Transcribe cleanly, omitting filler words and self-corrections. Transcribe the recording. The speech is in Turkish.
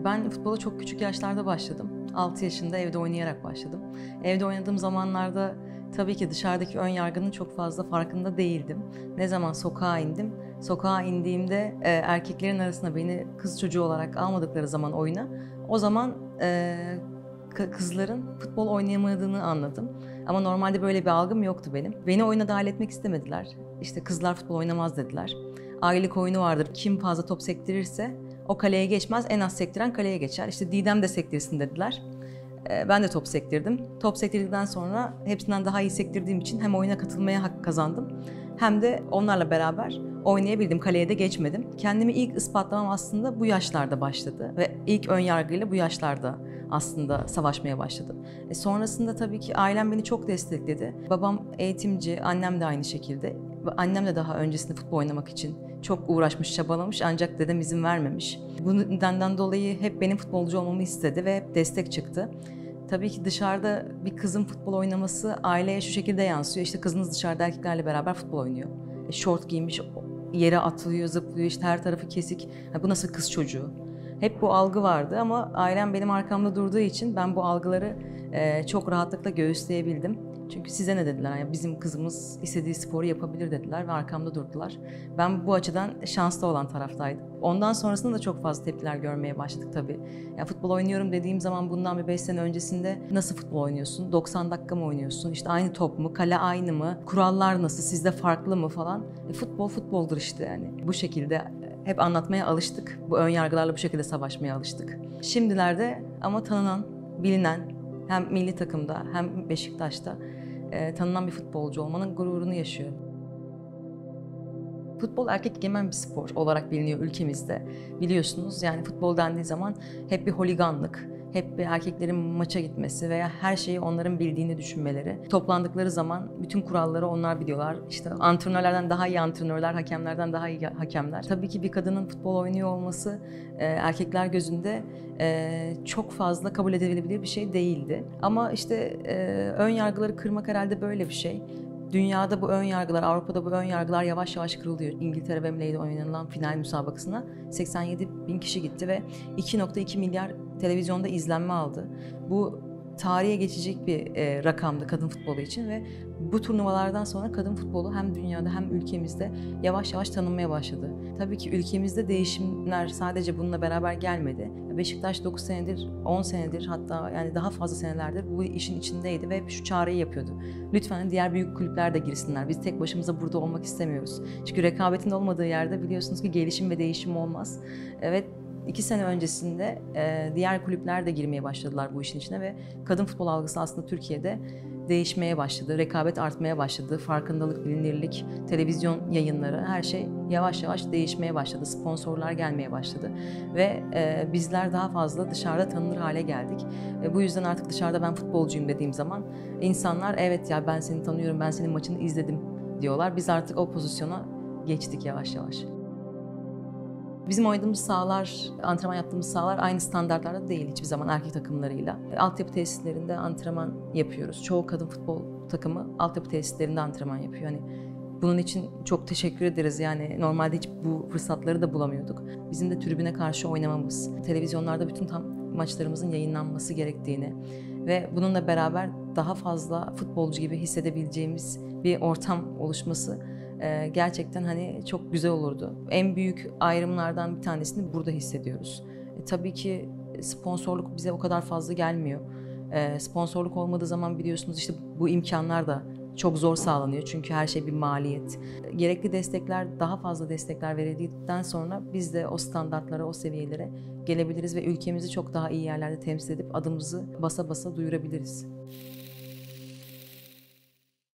Ben futbola çok küçük yaşlarda başladım. 6 yaşında evde oynayarak başladım. Evde oynadığım zamanlarda tabii ki dışarıdaki ön yargının çok fazla farkında değildim. Ne zaman sokağa indim, sokağa indiğimde erkeklerin arasında beni kız çocuğu olarak almadıkları zaman oyuna, o zaman kızların futbol oynayamadığını anladım. Ama normalde böyle bir algım yoktu benim. Beni oyuna dahil etmek istemediler. İşte kızlar futbol oynamaz dediler. Ailelik oyunu vardır. Kim fazla top sektirirse o kaleye geçmez, en az sektiren kaleye geçer. İşte Didem de sektirsin dediler. Ben de top sektirdim. Top sektirdikten sonra hepsinden daha iyi sektirdiğim için hem oyuna katılmaya hak kazandım hem de onlarla beraber oynayabildim. Kaleye de geçmedim. Kendimi ilk ispatlamam aslında bu yaşlarda başladı ve ilk ön yargıyla bu yaşlarda aslında savaşmaya başladım. Sonrasında tabii ki ailem beni çok destekledi. Babam eğitimci, annem de aynı şekilde. Annem de daha öncesinde futbol oynamak için çok uğraşmış, çabalamış ancak dedem izin vermemiş. Bu nedenden dolayı hep benim futbolcu olmamı istedi ve hep destek çıktı. Tabii ki dışarıda bir kızın futbol oynaması aileye şu şekilde yansıyor. İşte kızınız dışarıda erkeklerle beraber futbol oynuyor. Şort giymiş, yere atılıyor, zıplıyor, işte her tarafı kesik. Bu nasıl kız çocuğu? Hep bu algı vardı ama ailem benim arkamda durduğu için ben bu algıları çok rahatlıkla göğüsleyebildim. Çünkü size ne dediler? Yani bizim kızımız istediği sporu yapabilir dediler ve arkamda durdular. Ben bu açıdan şanslı olan taraftaydım. Ondan sonrasında da çok fazla tepkiler görmeye başladık tabii. Ya futbol oynuyorum dediğim zaman bundan bir 5 sene öncesinde nasıl futbol oynuyorsun? 90 dakika mı oynuyorsun? İşte aynı top mu? Kale aynı mı? Kurallar nasıl? Sizde farklı mı falan? Futbol futboldur işte yani. Bu şekilde hep anlatmaya alıştık. Bu ön yargılarla bu şekilde savaşmaya alıştık. Şimdilerde ama tanınan, bilinen hem milli takımda hem Beşiktaş'ta tanınan bir futbolcu olmanın gururunu yaşıyorum. Futbol erkek egemen bir spor olarak biliniyor ülkemizde. Biliyorsunuz yani futbol dendiği zaman hep bir holiganlık, hep bir erkeklerin maça gitmesi veya her şeyi onların bildiğini düşünmeleri. Toplandıkları zaman bütün kuralları onlar biliyorlar. İşte antrenörlerden daha iyi antrenörler, hakemlerden daha iyi hakemler. Tabii ki bir kadının futbol oynuyor olması erkekler gözünde çok fazla kabul edilebilir bir şey değildi. Ama işte ön yargıları kırmak herhalde böyle bir şey. Dünyada bu ön yargılar, Avrupa'da bu ön yargılar yavaş yavaş kırılıyor. İngiltere Wembley'de oynanılan final müsabakasına 87 bin kişi gitti ve 2,2 milyar televizyonda izlenme aldı. Bu tarihe geçecek bir rakamdı kadın futbolu için ve bu turnuvalardan sonra kadın futbolu hem dünyada hem ülkemizde yavaş yavaş tanınmaya başladı. Tabii ki ülkemizde değişimler sadece bununla beraber gelmedi. Beşiktaş 9 senedir, 10 senedir hatta yani daha fazla senelerdir bu işin içindeydi ve hep şu çağrıyı yapıyordu. Lütfen diğer büyük kulüpler de girsinler. Biz tek başımıza burada olmak istemiyoruz. Çünkü rekabetin olmadığı yerde biliyorsunuz ki gelişim ve değişim olmaz. Evet. 2 sene öncesinde diğer kulüpler de girmeye başladılar bu işin içine ve kadın futbol algısı aslında Türkiye'de değişmeye başladı. Rekabet artmaya başladı. Farkındalık, bilinirlik, televizyon yayınları her şey yavaş yavaş değişmeye başladı. Sponsorlar gelmeye başladı ve bizler daha fazla dışarıda tanınır hale geldik. Bu yüzden artık dışarıda ben futbolcuyum dediğim zaman insanlar evet ya ben seni tanıyorum, ben senin maçını izledim diyorlar. Biz artık o pozisyona geçtik yavaş yavaş. Bizim oynadığımız sahalar, antrenman yaptığımız sahalar aynı standartlarda değil hiçbir zaman erkek takımlarıyla. Altyapı tesislerinde antrenman yapıyoruz. Çoğu kadın futbol takımı altyapı tesislerinde antrenman yapıyor. Hani bunun için çok teşekkür ederiz. Yani normalde hiç bu fırsatları da bulamıyorduk. Bizim de tribüne karşı oynamamız, televizyonlarda bütün maçlarımızın yayınlanması gerektiğini ve bununla beraber daha fazla futbolcu gibi hissedebileceğimiz bir ortam oluşması gerçekten hani çok güzel olurdu. En büyük ayrımlardan bir tanesini burada hissediyoruz. Tabii ki sponsorluk bize o kadar fazla gelmiyor. Sponsorluk olmadığı zaman biliyorsunuz işte bu imkanlar da çok zor sağlanıyor çünkü her şey bir maliyet. Gerekli destekler, daha fazla destekler verildikten sonra biz de o standartlara, o seviyelere gelebiliriz ve ülkemizi çok daha iyi yerlerde temsil edip adımızı basa basa duyurabiliriz.